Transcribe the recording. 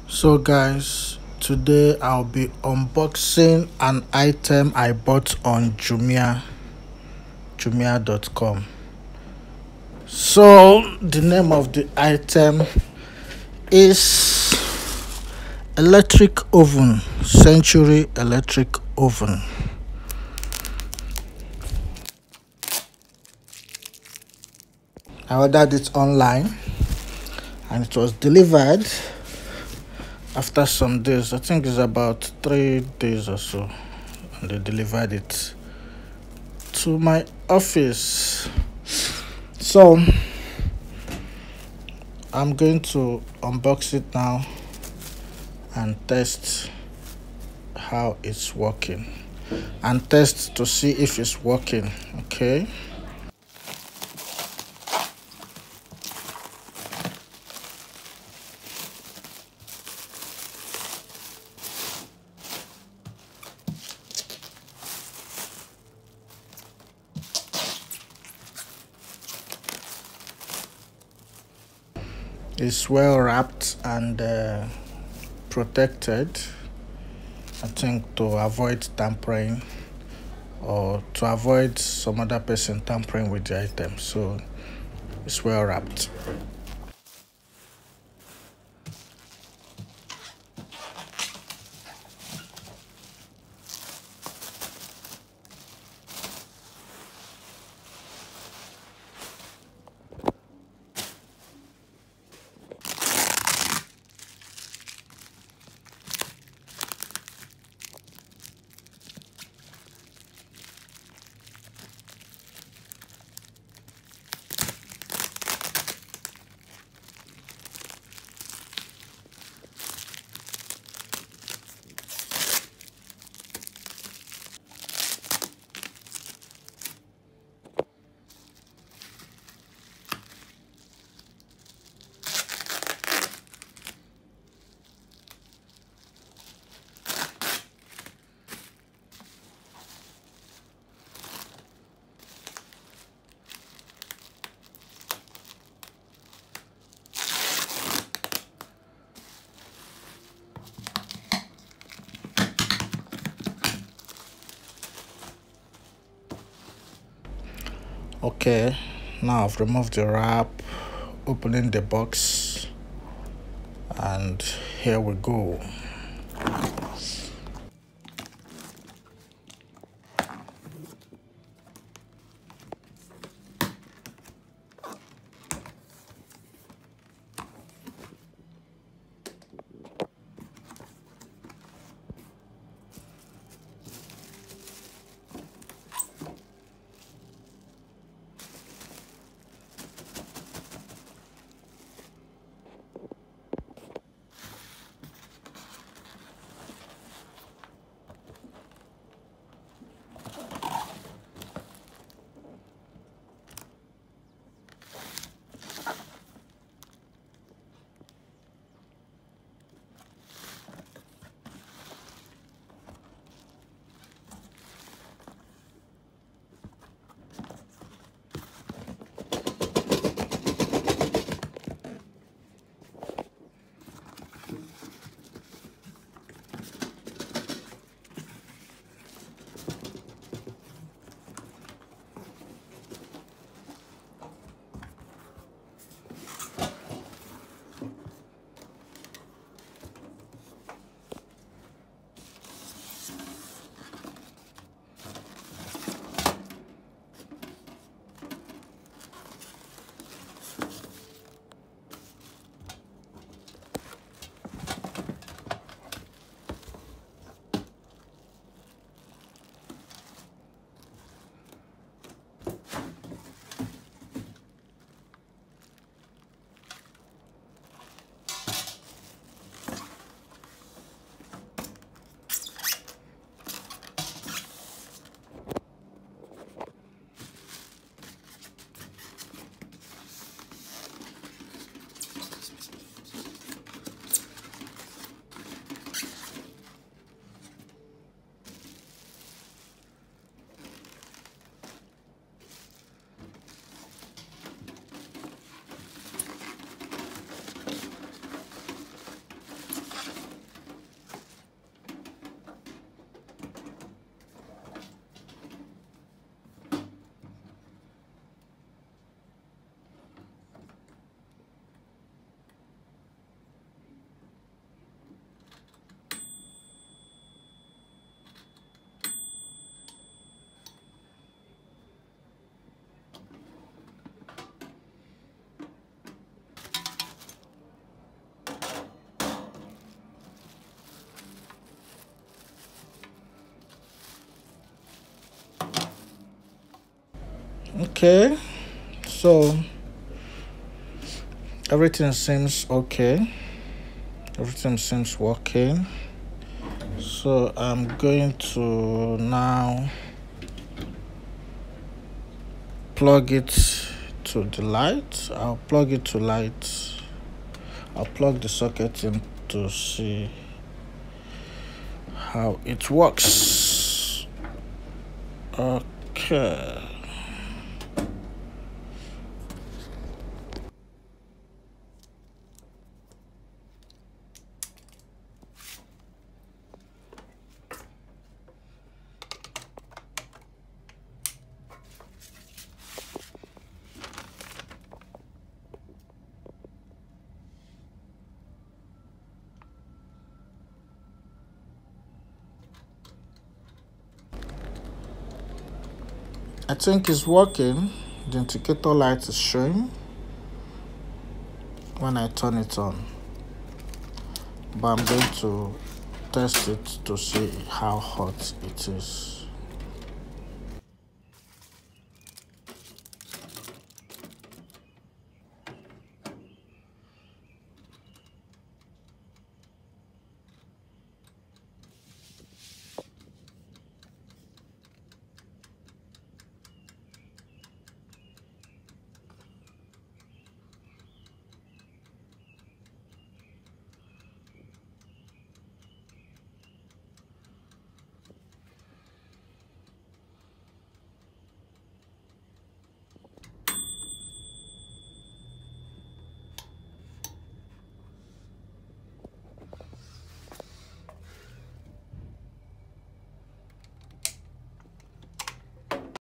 So guys, today I'll be unboxing an item I bought on jumia.com. So the name of the item is electric oven, Century electric oven. I ordered it online and it was delivered after some days. I think it's about 3 days or so, and they delivered it to my office. So I'm going to unbox it now and test how it's working, and test to see if it's working. Okay, it's well wrapped and protected, I think, to avoid tampering or to avoid some other person tampering with the item. So it's well wrapped. Okay, now I've removed the wrap, opening the box, and here we go. Okay, so everything seems okay. Everything seems working. So I'm going to now plug it to the light. I'll plug it to light. I'll plug the socket in to see how it works. Okay. I think it's working. The indicator light is showing when I turn it on, but I'm going to test it to see how hot it is.